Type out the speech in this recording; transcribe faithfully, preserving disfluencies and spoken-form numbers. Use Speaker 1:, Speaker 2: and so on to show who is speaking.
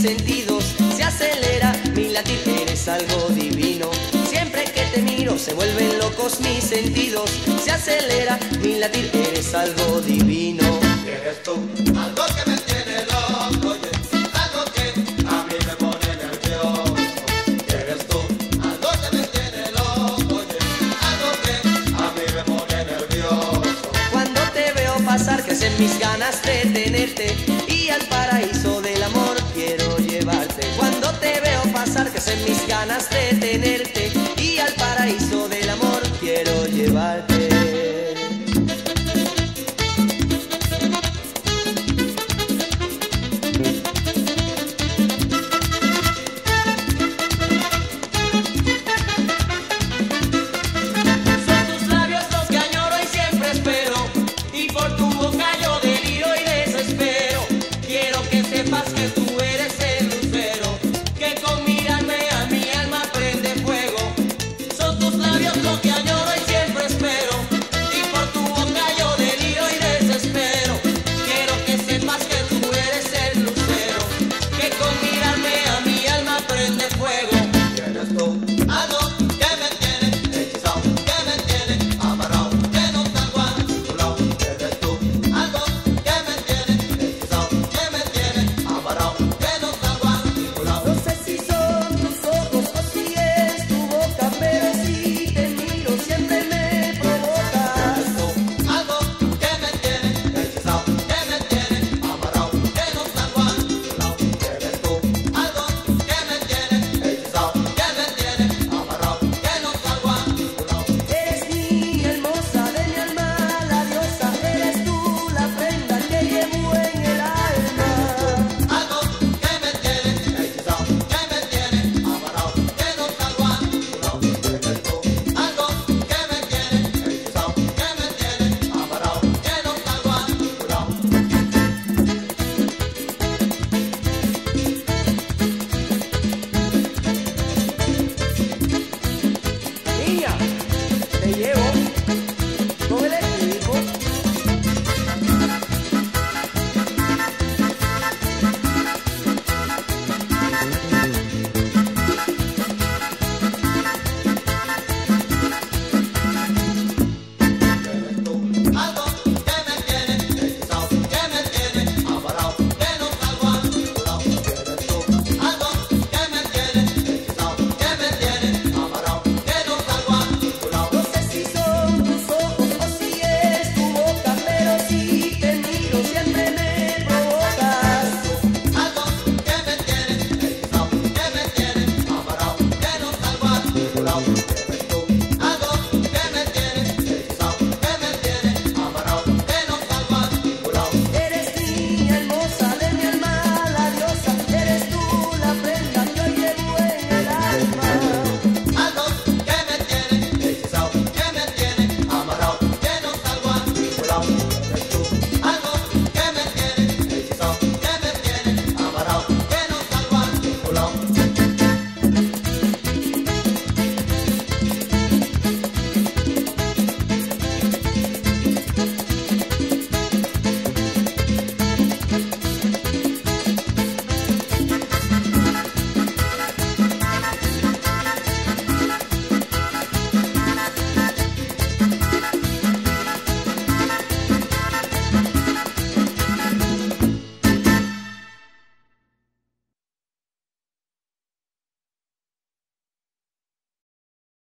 Speaker 1: sentidos, se acelera mi latir, eres algo divino. Siempre que te miro se vuelven locos mis sentidos, se acelera mi latir, eres algo divino.
Speaker 2: Eres tú, algo que me tiene loco, oye, algo que a mí me pone nervioso. Eres tú, algo que me tiene loco, oye, algo que a mí me pone nervioso.
Speaker 1: Cuando te veo pasar crecen mis ganas de tenerte y al paraíso del amor quiero llevarte. Cuando te veo pasar crecen mis ganas de tenerte